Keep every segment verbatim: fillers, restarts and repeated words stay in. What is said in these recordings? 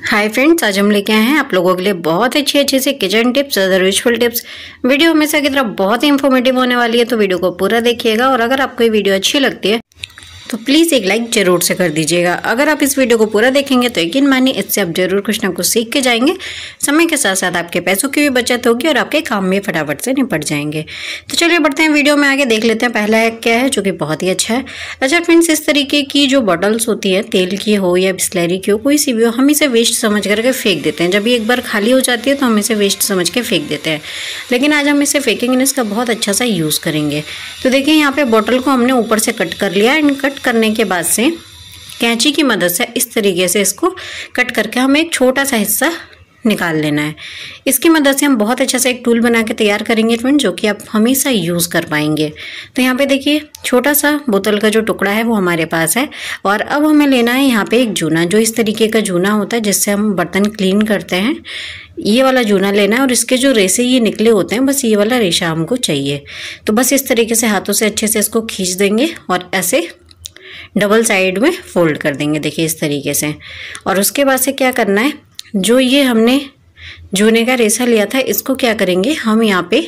Hi friends, आज हम लेके आए हैं आप लोगों के लिए बहुत अच्छी अच्छी से kitchen tips, other useful tips. Video हमेशा की तरह बहुत ही इंफॉर्मेटिव होने वाली है, तो वीडियो को पूरा देखिएगा। और अगर आपको ये वीडियो अच्छी लगती है तो प्लीज़ एक लाइक जरूर से कर दीजिएगा। अगर आप इस वीडियो को पूरा देखेंगे तो यकीन मानिए इससे आप जरूर कुछ ना कुछ सीख के जाएंगे। समय के साथ साथ आपके पैसों की भी बचत होगी और आपके काम भी फटाफट से निपट जाएंगे। तो चलिए बढ़ते हैं वीडियो में आगे, देख लेते हैं पहला है क्या है जो कि बहुत ही अच्छा है। अच्छा फ्रेंड्स, इस तरीके की जो बॉटल्स होती है, तेल की हो या बिस्लरी की हो, कोई सी भी हो, हम इसे वेस्ट समझ करके फेंक देते हैं। जब ये एक बार खाली हो जाती है तो हम इसे वेस्ट समझ के फेंक देते हैं, लेकिन आज हम इसे फेंकेंगे नहीं, इसका बहुत अच्छा सा यूज़ करेंगे। तो देखिए यहाँ पे बॉटल को हमने ऊपर से कट कर लिया एंड कट करने के बाद से कैंची की मदद से इस तरीके से इसको कट करके हमें एक छोटा सा हिस्सा निकाल लेना है। इसकी मदद से हम बहुत अच्छा सा एक टूल बना के तैयार करेंगे फ्रेंड, जो कि आप हमेशा यूज़ कर पाएंगे। तो यहाँ पे देखिए छोटा सा बोतल का जो टुकड़ा है वो हमारे पास है, और अब हमें लेना है यहाँ पे एक जूना, जो इस तरीके का जूना होता है जिससे हम बर्तन क्लीन करते हैं। ये वाला जूना लेना है और इसके जो रेशे ये निकले होते हैं, बस ये वाला रेशा हमको चाहिए। तो बस इस तरीके से हाथों से अच्छे से इसको खींच देंगे और ऐसे डबल साइड में फोल्ड कर देंगे, देखिए इस तरीके से। और उसके बाद से क्या करना है, जो ये हमने जूने का रेशा लिया था इसको क्या करेंगे, हम यहाँ पे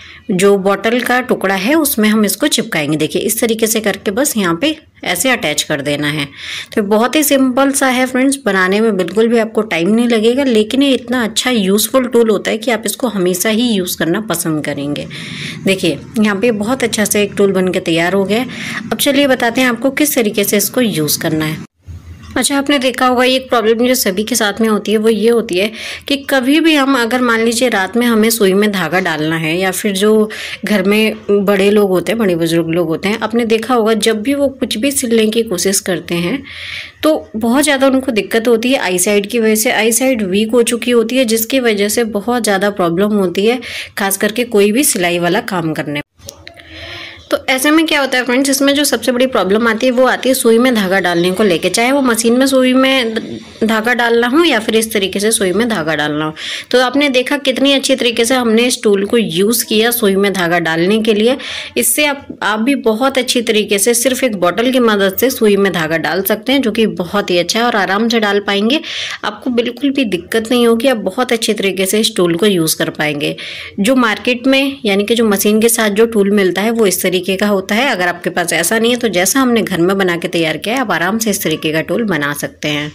जो बॉटल का टुकड़ा है उसमें हम इसको चिपकाएंगे। देखिए इस तरीके से करके बस यहाँ पे ऐसे अटैच कर देना है। तो बहुत ही सिंपल सा है फ्रेंड्स, बनाने में बिल्कुल भी आपको टाइम नहीं लगेगा, लेकिन ये इतना अच्छा यूज़फुल टूल होता है कि आप इसको हमेशा ही यूज़ करना पसंद करेंगे। देखिए यहाँ पे बहुत अच्छा से एक टूल बन के तैयार हो गया है। अब चलिए बताते हैं आपको किस तरीके से इसको यूज़ करना है। अच्छा, आपने देखा होगा एक प्रॉब्लम जो सभी के साथ में होती है वो ये होती है कि कभी भी हम अगर मान लीजिए रात में हमें सुई में धागा डालना है, या फिर जो घर में बड़े लोग होते हैं, बड़े बुजुर्ग लोग होते हैं, आपने देखा होगा जब भी वो कुछ भी सिलने की कोशिश करते हैं तो बहुत ज़्यादा उनको दिक्कत होती है। आई साइड की वजह से आई साइड वीक हो चुकी होती है, जिसकी वजह से बहुत ज़्यादा प्रॉब्लम होती है, खास करके कोई भी सिलाई वाला काम करने। तो ऐसे में क्या होता है फ्रेंड्स, इसमें जो सबसे बड़ी प्रॉब्लम आती है वो आती है सुई में धागा डालने को लेके, चाहे वो मशीन में सुई में धागा डालना हो या फिर इस तरीके से सुई में धागा डालना हो। तो आपने देखा कितनी अच्छी तरीके से हमने इस टूल को यूज़ किया सुई में धागा डालने के लिए। इससे आप आप भी बहुत अच्छी तरीके से सिर्फ एक बॉटल की मदद से सुई में धागा डाल सकते हैं, जो कि बहुत ही अच्छा है और आराम से डाल पाएंगे। आपको बिल्कुल भी दिक्कत नहीं होगी, आप बहुत अच्छे तरीके से इस टूल को यूज़ कर पाएंगे। जो मार्केट में यानी कि जो मशीन के साथ जो टूल मिलता है वो इस तरीके का होता है। अगर आपके पास ऐसा नहीं है तो जैसा हमने घर में बना के तैयार किया है, आप आराम से इस तरीके का टूल बना सकते हैं।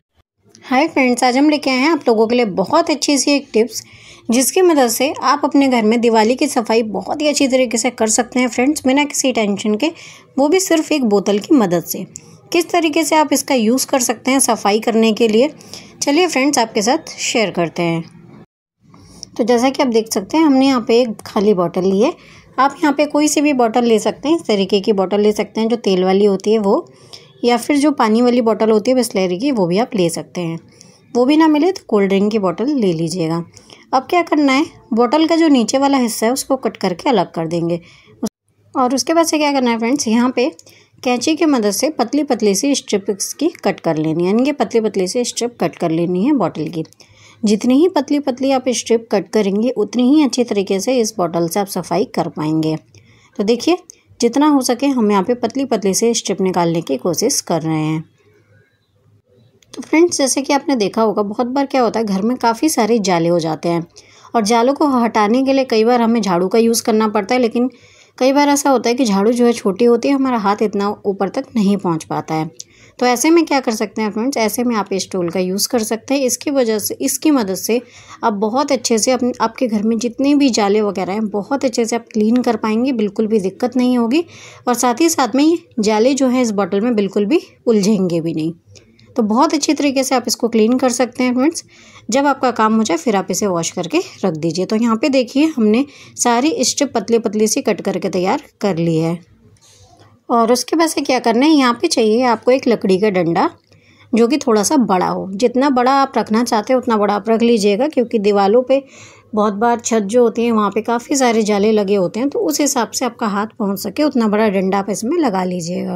हाय फ्रेंड्स, आज हम लेके आए हैं आप लोगों के लिए बहुत अच्छी सी एक टिप्स, जिसकी मदद से आप अपने घर में दिवाली की सफाई बहुत ही अच्छी तरीके से कर सकते हैं फ्रेंड्स, बिना किसी टेंशन के, वो भी सिर्फ एक बोतल की मदद से। किस तरीके से आप इसका यूज़ कर सकते हैं सफाई करने के लिए, चलिए फ्रेंड्स आपके साथ शेयर करते हैं। तो जैसा कि आप देख सकते हैं हमने यहाँ पे एक खाली बॉटल ली है। आप यहाँ पे कोई सी भी बॉटल ले सकते हैं, इस तरीके की बॉटल ले सकते हैं जो तेल वाली होती है वो, या फिर जो पानी वाली बॉटल होती है बिस्लरी की, वो भी आप ले सकते हैं। वो भी ना मिले तो कोल्ड ड्रिंक की बॉटल ले लीजिएगा। अब क्या करना है, बॉटल का जो नीचे वाला हिस्सा है उसको कट करके अलग कर देंगे। और उसके बाद से क्या करना है फ्रेंड्स, यहाँ पे कैंची की मदद से पतली पतली सी स्ट्रिप्स की कट कर लेनी है, यानी कि पतली पतली सी स्ट्रिप कट कर लेनी है बॉटल की। जितनी ही पतली पतली आप स्ट्रिप कट करेंगे उतनी ही अच्छी तरीके से इस बॉटल से आप सफाई कर पाएंगे। तो देखिए जितना हो सके हम यहाँ पे पतली पतली से स्ट्रिप निकालने की कोशिश कर रहे हैं। तो फ्रेंड्स जैसे कि आपने देखा होगा बहुत बार क्या होता है, घर में काफ़ी सारे जाले हो जाते हैं और जालों को हटाने के लिए कई बार हमें झाड़ू का यूज़ करना पड़ता है, लेकिन कई बार ऐसा होता है कि झाड़ू जो है छोटी होती है, हमारा हाथ इतना ऊपर तक नहीं पहुँच पाता है। तो ऐसे में क्या कर सकते हैं फ्रेंड्स, ऐसे में आप इस टूल का यूज़ कर सकते हैं। इसकी वजह से इसकी मदद से आप बहुत अच्छे से अपने आपके घर में जितने भी जाले वगैरह हैं बहुत अच्छे से आप क्लीन कर पाएंगे, बिल्कुल भी दिक्कत नहीं होगी। और साथ ही साथ में ये जाले जो हैं इस बॉटल में बिल्कुल भी उलझेंगे भी नहीं। तो बहुत अच्छी तरीके से आप इसको क्लीन कर सकते हैं फ्रेंड्स। जब आपका काम हो जाए फिर आप इसे वॉश करके रख दीजिए। तो यहाँ पर देखिए हमने सारी स्ट्रिप पतली पतली सी कट करके तैयार कर ली है। और उसके बाद से क्या करना है, यहाँ पे चाहिए आपको एक लकड़ी का डंडा जो कि थोड़ा सा बड़ा हो। जितना बड़ा आप रखना चाहते हैं उतना बड़ा आप रख लीजिएगा, क्योंकि दीवारों पे बहुत बार छत जो होती है वहाँ पे काफ़ी सारे जाले लगे होते हैं, तो उस हिसाब से आपका हाथ पहुँच सके उतना बड़ा डंडा आप इसमें लगा लीजिएगा।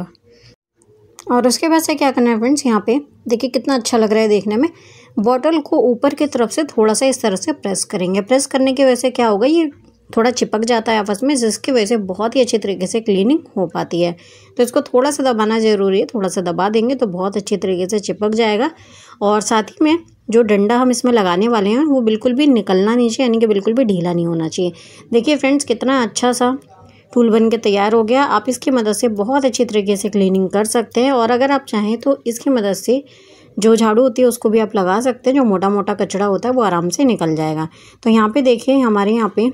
और उसके बाद से क्या करना है फ्रेंड्स, यहाँ पे देखिए कितना अच्छा लग रहा है देखने में। बॉटल को ऊपर की तरफ से थोड़ा सा इस तरह से प्रेस करेंगे। प्रेस करने की वजह से क्या होगा, ये थोड़ा चिपक जाता है आपस में, जिसकी वजह से बहुत ही अच्छी तरीके से क्लीनिंग हो पाती है। तो इसको थोड़ा सा दबाना ज़रूरी है, थोड़ा सा दबा देंगे तो बहुत अच्छी तरीके से चिपक जाएगा। और साथ ही में जो डंडा हम इसमें लगाने वाले हैं वो बिल्कुल भी निकलना नहीं चाहिए, यानी कि बिल्कुल भी ढीला नहीं होना चाहिए। देखिए फ्रेंड्स, कितना अच्छा सा टूल बन के तैयार हो गया। आप इसकी मदद से बहुत अच्छी तरीके से क्लीनिंग कर सकते हैं, और अगर आप चाहें तो इसकी मदद से जो झाड़ू होती है उसको भी आप लगा सकते हैं। जो मोटा मोटा कचरा होता है वो आराम से निकल जाएगा। तो यहाँ पे देखिए, हमारे यहाँ पे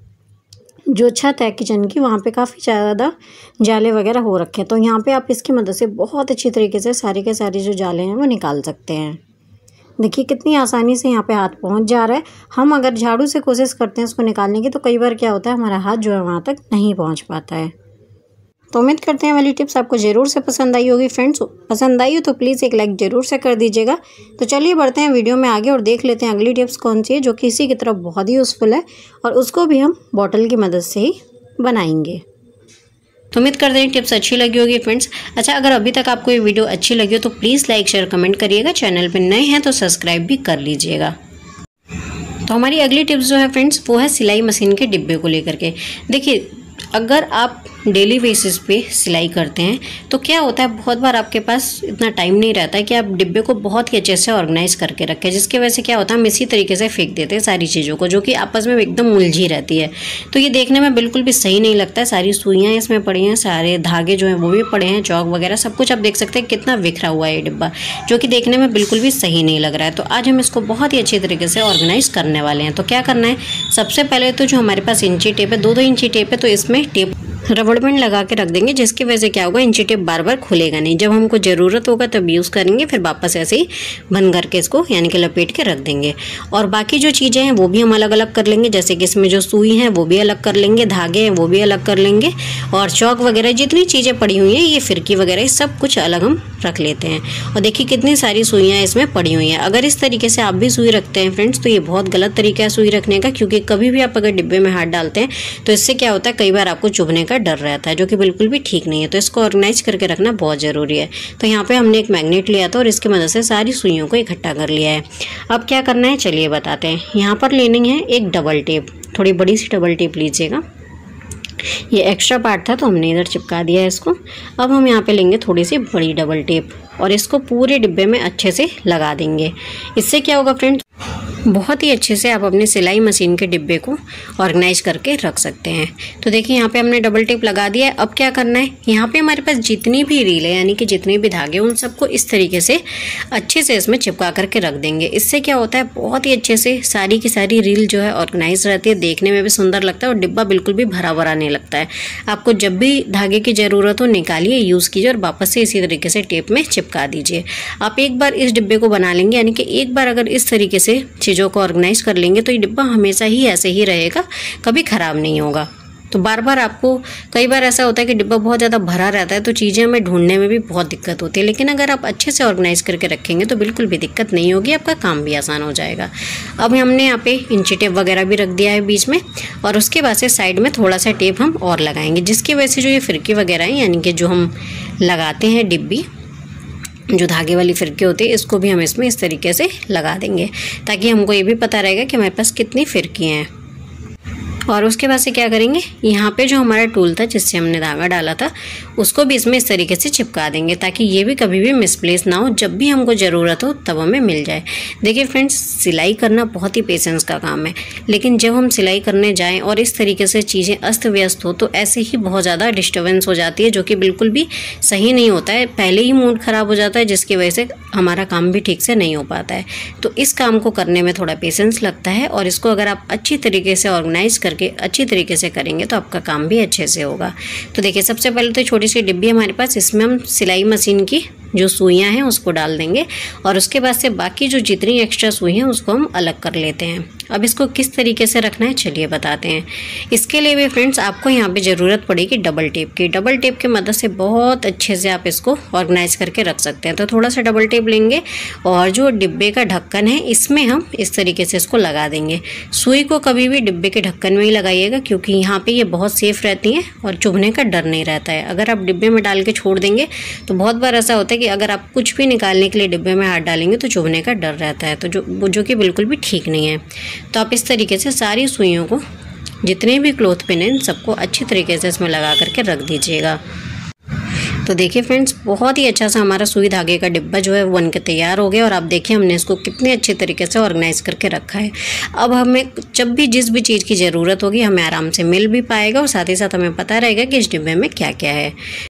जो छत है किचन की, वहाँ पे काफ़ी ज़्यादा जाले वगैरह हो रखे हैं। तो यहाँ पे आप इसकी मदद से बहुत अच्छी तरीके से सारे के सारे जो जाले हैं वो निकाल सकते हैं। देखिए कितनी आसानी से यहाँ पे हाथ पहुँच जा रहा है। हम अगर झाड़ू से कोशिश करते हैं इसको निकालने की, तो कई बार क्या होता है, हमारा हाथ जो है वहाँ तक नहीं पहुँच पाता है। तो उम्मीद करते हैं वाली टिप्स आपको ज़रूर से पसंद आई होगी। फ्रेंड्स, पसंद आई हो तो प्लीज़ एक लाइक ज़रूर से कर दीजिएगा। तो चलिए बढ़ते हैं वीडियो में आगे और देख लेते हैं अगली टिप्स कौन सी है, जो कि इसी की तरफ बहुत ही यूज़फुल है, और उसको भी हम बॉटल की मदद से ही बनाएंगे। तो उम्मीद करते हैं टिप्स अच्छी लगी होगी फ्रेंड्स। अच्छा, अगर अभी तक आपको ये वीडियो अच्छी लगी हो तो प्लीज़ लाइक शेयर कमेंट करिएगा। चैनल पर नए हैं तो सब्सक्राइब भी कर लीजिएगा। तो हमारी अगली टिप्स जो है फ्रेंड्स, वो है सिलाई मशीन के डिब्बे को लेकर के। देखिए, अगर आप डेली बेसिस पे सिलाई करते हैं तो क्या होता है, बहुत बार आपके पास इतना टाइम नहीं रहता है कि आप डिब्बे को बहुत ही अच्छे से ऑर्गेनाइज करके रखें, जिसकी वजह से क्या होता है, हम इसी तरीके से फेंक देते हैं सारी चीज़ों को, जो कि आपस में एकदम उलझी रहती है। तो ये देखने में बिल्कुल भी सही नहीं लगता है। सारी सुइयाँ इसमें पड़ी हैं, सारे धागे जो हैं वो भी पड़े हैं, चौक वगैरह सब कुछ आप देख सकते हैं कितना बिखरा हुआ है ये डिब्बा, जो कि देखने में बिल्कुल भी सही नहीं लग रहा है। तो आज हम इसको बहुत ही अच्छी तरीके से ऑर्गेनाइज करने वाले हैं। तो क्या करना है, सबसे पहले तो जो हमारे पास इंची टेप है, दो दो इंची टेप है, तो इसमें टेप रबड़ बैंड लगा के रख देंगे, जिसकी वजह से क्या होगा, इंची टेप बार बार खुलेगा नहीं। जब हमको ज़रूरत होगा तब यूज़ करेंगे, फिर वापस ऐसे ही बंद करके इसको यानी कि लपेट के रख देंगे। और बाकी जो चीज़ें हैं वो भी हम अलग अलग कर लेंगे, जैसे कि इसमें जो सुई है वो भी अलग कर लेंगे, धागे हैं वो भी अलग कर लेंगे, और चौक वगैरह जितनी चीज़ें पड़ी हुई हैं, ये फिरकी वगैरह सब कुछ अलग हम रख लेते हैं। और देखिए कितनी सारी सुइयाँ इसमें पड़ी हुई हैं। अगर इस तरीके से आप भी सुई रखते हैं फ्रेंड्स, तो ये बहुत गलत तरीका है सुई रखने का, क्योंकि कभी भी आप अगर डिब्बे में हाथ डालते हैं तो इससे क्या होता है, कई बार आपको चुभने का डर रहता है, जो कि बिल्कुल भी ठीक नहीं है। तो इसको ऑर्गेनाइज करके रखना बहुत ज़रूरी है। तो यहाँ पे हमने एक मैग्नेट लिया था और इसकी मदद से सारी सुइयों को इकट्ठा कर लिया है। अब क्या करना है चलिए बताते हैं। यहाँ पर लेनी है एक डबल टेप, थोड़ी बड़ी सी डबल टेप लीजिएगा। ये एक्स्ट्रा पार्ट था तो हमने इधर चिपका दिया है इसको। अब हम यहाँ पे लेंगे थोड़ी सी बड़ी डबल टेप और इसको पूरे डिब्बे में अच्छे से लगा देंगे। इससे क्या होगा फ्रेंड्स, बहुत ही अच्छे से आप अपने सिलाई मशीन के डिब्बे को ऑर्गेनाइज करके रख सकते हैं। तो देखिए यहाँ पे हमने डबल टेप लगा दिया है। अब क्या करना है, यहाँ पे हमारे पास जितनी भी रील है यानी कि जितने भी धागे, उन सबको इस तरीके से अच्छे से इसमें चिपका करके रख देंगे। इससे क्या होता है, बहुत ही अच्छे से सारी की सारी रील जो है ऑर्गेनाइज रहती है, देखने में भी सुंदर लगता है और डिब्बा बिल्कुल भी भरा भरा नहीं लगता है। आपको जब भी धागे की ज़रूरत हो निकालिए, यूज़ कीजिए और वापस से इसी तरीके से टेप में चिपका दीजिए। आप एक बार इस डिब्बे को बना लेंगे, यानी कि एक बार अगर इस तरीके से चीज़ों को ऑर्गेनाइज कर लेंगे तो ये डिब्बा हमेशा ही ऐसे ही रहेगा, कभी ख़राब नहीं होगा। तो बार बार आपको, कई बार ऐसा होता है कि डिब्बा बहुत ज़्यादा भरा रहता है तो चीज़ें हमें ढूंढने में भी बहुत दिक्कत होती है, लेकिन अगर आप अच्छे से ऑर्गेनाइज करके रखेंगे तो बिल्कुल भी दिक्कत नहीं होगी, आपका काम भी आसान हो जाएगा। अब हमने यहाँ पे इंची टेप वगैरह भी रख दिया है बीच में, और उसके बाद से साइड में थोड़ा सा टेप हम और लगाएंगे, जिसकी वजह से जो ये फिरकी वगैरह है यानी कि जो हम लगाते हैं डिब्बी, जो धागे वाली फिरकी होती है, इसको भी हम इसमें इस तरीके से लगा देंगे, ताकि हमको ये भी पता रहेगा कि हमारे पास कितनी फिरकी हैं। और उसके बाद से क्या करेंगे, यहाँ पे जो हमारा टूल था जिससे हमने धागा डाला था उसको भी इसमें इस तरीके से चिपका देंगे, ताकि ये भी कभी भी मिसप्लेस ना हो, जब भी हमको ज़रूरत हो तब हमें मिल जाए। देखिए फ्रेंड्स, सिलाई करना बहुत ही पेशेंस का काम है, लेकिन जब हम सिलाई करने जाएं और इस तरीके से चीज़ें अस्त व्यस्त हो तो ऐसे ही बहुत ज़्यादा डिस्टर्बेंस हो जाती है, जो कि बिल्कुल भी सही नहीं होता है। पहले ही मूड ख़राब हो जाता है, जिसकी वजह से हमारा काम भी ठीक से नहीं हो पाता है। तो इस काम को करने में थोड़ा पेशेंस लगता है, और इसको अगर आप अच्छी तरीके से ऑर्गेनाइज करके अच्छी तरीके से करेंगे तो आपका काम भी अच्छे से होगा। तो देखिए सबसे पहले तो छोटी सी डिब्बी हमारे पास, इसमें हम सिलाई मशीन की जो सुइयां हैं उसको डाल देंगे, और उसके बाद से बाकी जो जितनी एक्स्ट्रा सुई हैं उसको हम अलग कर लेते हैं। अब इसको किस तरीके से रखना है चलिए बताते हैं। इसके लिए भी फ्रेंड्स आपको यहाँ पे ज़रूरत पड़ेगी डबल टेप की। डबल टेप की मदद से बहुत अच्छे से आप इसको ऑर्गेनाइज करके रख सकते हैं। तो थोड़ा सा डबल टेप लेंगे और जो डिब्बे का ढक्कन है इसमें हम इस तरीके से इसको लगा देंगे। सुई को कभी भी डिब्बे के ढक्कन में ही लगाइएगा, क्योंकि यहाँ पर ये बहुत सेफ रहती हैं और चुभने का डर नहीं रहता है। अगर आप डिब्बे में डाल के छोड़ देंगे तो बहुत बार ऐसा होता है कि अगर आप कुछ भी निकालने के लिए डिब्बे में हाथ डालेंगे तो चुभने का डर रहता है, तो जो जो कि बिल्कुल भी ठीक नहीं है। तो आप इस तरीके से सारी सुइयों को, जितने भी क्लॉथ पिन हैं, इन सबको अच्छी तरीके से इसमें लगा करके रख दीजिएगा। तो देखिए फ्रेंड्स, बहुत ही अच्छा सा हमारा सुई धागे का डिब्बा जो है वो बन के तैयार हो गया। और आप देखिए हमने इसको कितने अच्छे तरीके से ऑर्गेनाइज करके रखा है। अब हमें जब भी जिस भी चीज़ की ज़रूरत होगी हमें आराम से मिल भी पाएगा और साथ ही साथ हमें पता रहेगा कि इस डिब्बे में क्या क्या है।